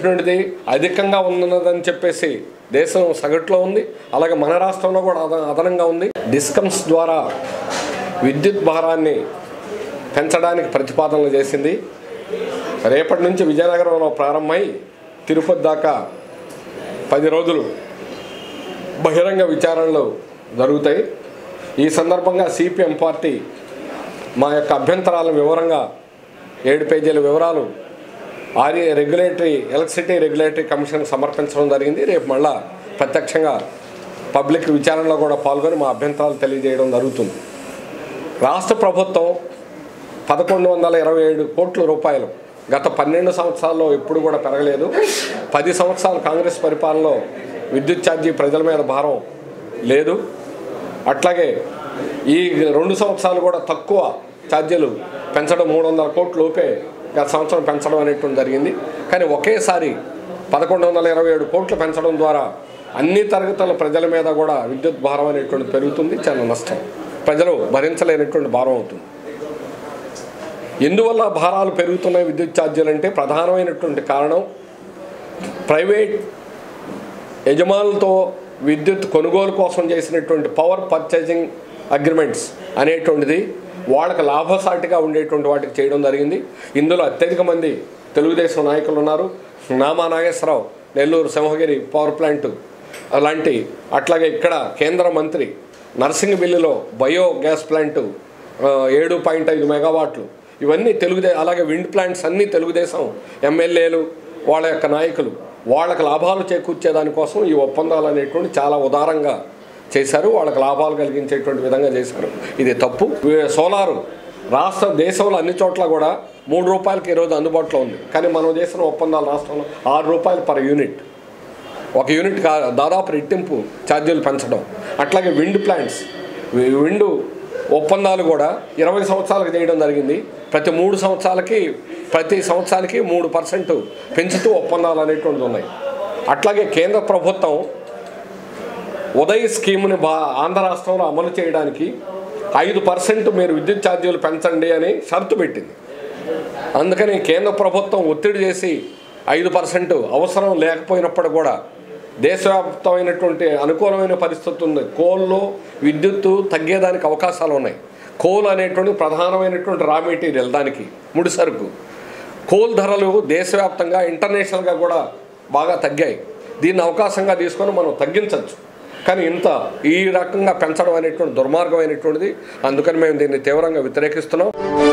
అనేటువంటిది అధికంగా ఉన్నదని చెప్పేసి దేశం సగటులో ఉంది. అలాగే మన రాష్ట్రంలో కూడా అదనంగా ఉంది. డిస్కమ్స్ ద్వారా విద్యుత్ భారాన్ని పెంచడానికి ప్రతిపాదనలు చేసింది. రేపటి నుంచి విజయనగరంలో ప్రారంభమై తిరుపతి దాకా 10 రోజులు బహిరంగ విచారణలు జరుగుతాయి. ఈ సందర్భంగా సిపిఎం పార్టీ మా యొక్క అభ్యంతరాలను వివరంగా 7 పేజీల వివరాలు ఎలక్ట్రిసిటీ రెగ్యులేటరీ కమిషన్ సమర్పించడం జరిగింది. రేపు మళ్ళా ప్రత్యక్షంగా పబ్లిక్ విచారణలో కూడా పాల్గొని మా అభ్యంతరాలు తెలియజేయడం జరుగుతుంది. రాష్ట్ర ప్రభుత్వం 1127 కోట్ల రూపాయలు గత 12 సంవత్సరాల్లో ఎప్పుడు కూడా పెరగలేదు. 10 సంవత్సరాలు కాంగ్రెస్ పరిపాలనలో విద్యుత్ ఛార్జీ ప్రజల మీద భారం లేదు. అట్లాగే ఈ 2 సంవత్సరాలు కూడా తక్కువ ఛార్జీలు పెంచడం 300 కోట్ల లోపే గత సంవత్సరం పెంచడం అనేటువంటి జరిగింది. కానీ ఒకేసారి 1127 కోట్లు పెంచడం ద్వారా అన్ని తరగతుల ప్రజల మీద కూడా విద్యుత్ భారం అనేటువంటి పెరుగుతుంది. చాలా నష్టం, ప్రజలు భరించలేనటువంటి భారం అవుతుంది. ఎందువల్ల భారాలు పెరుగుతున్నాయి విద్యుత్ ఛార్జీలు అంటే ప్రధానమైనటువంటి కారణం ప్రైవేట్ యజమానులతో విద్యుత్ కొనుగోలు కోసం చేసినటువంటి పవర్ పర్చేజింగ్ అగ్రిమెంట్స్ అనేటువంటిది వాళ్ళకి లాభసాటిగా ఉండేటువంటి వాటికి చేయడం జరిగింది. ఇందులో అత్యధిక మంది తెలుగుదేశం నాయకులు ఉన్నారు. నామా నాగేశ్వరరావు నెల్లూరు సింహగిరి పవర్ ప్లాంట్ అలాంటి, అట్లాగే ఇక్కడ కేంద్ర మంత్రి నర్సింగ్బిల్లిలో బయో గ్యాస్ ప్లాంటు 7.5 మెగావాట్లు, ఇవన్నీ అలాగే విండ్ ప్లాంట్స్ అన్నీ తెలుగుదేశం ఎమ్మెల్యేలు వాళ్ళ యొక్క నాయకులు వాళ్ళకి లాభాలు చేకూర్చేదానికోసం ఈ ఒప్పందాలు అనేటువంటి చాలా ఉదారంగా చేశారు. వాళ్ళకి లాభాలు కలిగించేటువంటి విధంగా చేశారు. ఇది తప్పు. సోలారు దేశంలో అన్ని చోట్ల కూడా 3 రూపాయలకి ఈరోజు అందుబాటులో ఉంది. కానీ మనం చేసిన ఒప్పందాలు రాష్ట్రంలో 6 రూపాయలు పర్ యూనిట్, ఒక యూనిట్ దాదాపు రెట్టింపు ఛార్జీలు పెంచడం. అట్లాగే విండ్ ప్లాంట్స్ విండ్ ఒప్పందాలు కూడా 20 సంవత్సరాలకు చేయడం జరిగింది. ప్రతి సంవత్సరానికి 3% పెంచుతూ ఒప్పందాలు అనేటువంటివి ఉన్నాయి. అట్లాగే కేంద్ర ప్రభుత్వం ఉదయ్ స్కీమ్ని ఆంధ్ర రాష్ట్రంలో అమలు చేయడానికి 5% మీరు విద్యుత్ ఛార్జీలు పెంచండి అని షరతు పెట్టింది. అందుకని కేంద్ర ప్రభుత్వం ఒత్తిడి చేసి 5% అవసరం లేకపోయినప్పుడు కూడా దేశవ్యాప్తమైనటువంటి అనుకూలమైన పరిస్థితి ఉంది. కోల్లో విద్యుత్తు తగ్గేదానికి అవకాశాలు ఉన్నాయి. కోల్ అనేటువంటి ప్రధానమైనటువంటి రా మెటీరియల్, దానికి ముడి సరుకు. కోల్ ధరలు దేశవ్యాప్తంగా ఇంటర్నేషనల్గా కూడా బాగా తగ్గాయి. దీన్ని అవకాశంగా తీసుకొని మనం తగ్గించవచ్చు. కానీ ఈ రకంగా పెంచడం అనేటువంటి దుర్మార్గమైనటువంటిది. అందుకని మేము దీన్ని తీవ్రంగా వ్యతిరేకిస్తున్నాం.